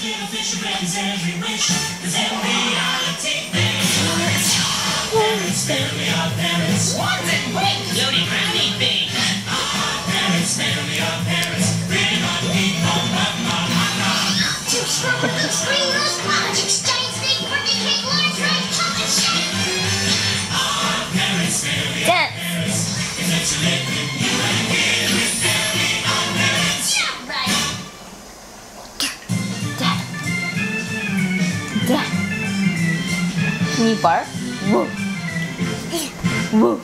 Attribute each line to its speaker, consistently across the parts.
Speaker 1: little fish raise every wish. Cause in reality, parents, family are parents.
Speaker 2: Swans and wings, floating brownie things.
Speaker 1: Parents, family are parents. Really not people,
Speaker 3: Two scrubber, good screen, rose, college exchange, steak, birthday cake, large red, chocolate shake.
Speaker 1: parents, family are
Speaker 4: Dance.
Speaker 1: parents. If that's a living, you ain't here with family are parents.
Speaker 3: Yeah, right.
Speaker 4: Dad. Can you bark? Woo. Woo.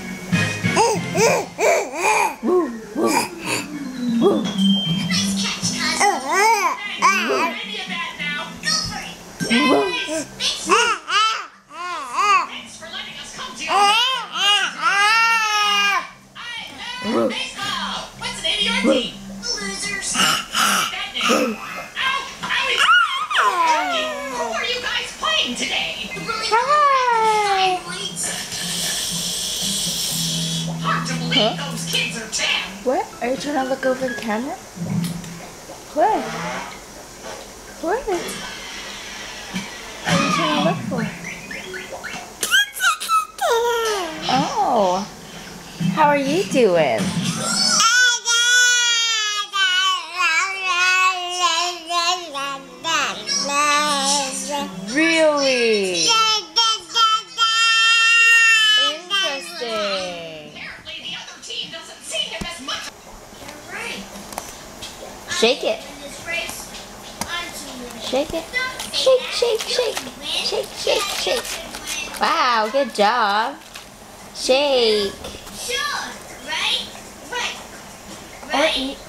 Speaker 4: Woo. Woo. Woo.
Speaker 3: Nice catch, cuz.
Speaker 2: Any of that now.
Speaker 3: Go for it.
Speaker 4: Woo.
Speaker 2: Thanks for letting us come to your
Speaker 4: Woo.
Speaker 2: baseball. What's the name of your team?
Speaker 3: Losers.
Speaker 2: That name. Ow! Owie! Owie! Who are you guys playing today?
Speaker 3: Really
Speaker 4: Hi.
Speaker 3: fights.
Speaker 2: Hard to believe those kids are 10.
Speaker 4: What? Are you trying to look over the camera? What? What? What are you trying to look for? Oh. How are you doing? Really? Interesting.
Speaker 2: Apparently the other team doesn't see him as much.
Speaker 3: You're right.
Speaker 4: Shake it.
Speaker 3: In this race, I'm to win.
Speaker 4: Shake it.
Speaker 3: Don't say
Speaker 4: Shake,
Speaker 3: that.
Speaker 4: shake, shake.
Speaker 3: You win.
Speaker 4: Shake, shake, shake.
Speaker 3: Should win.
Speaker 4: Wow, good job. Shake.
Speaker 3: Sure, right? Right.
Speaker 4: Or
Speaker 3: Right.
Speaker 4: eat.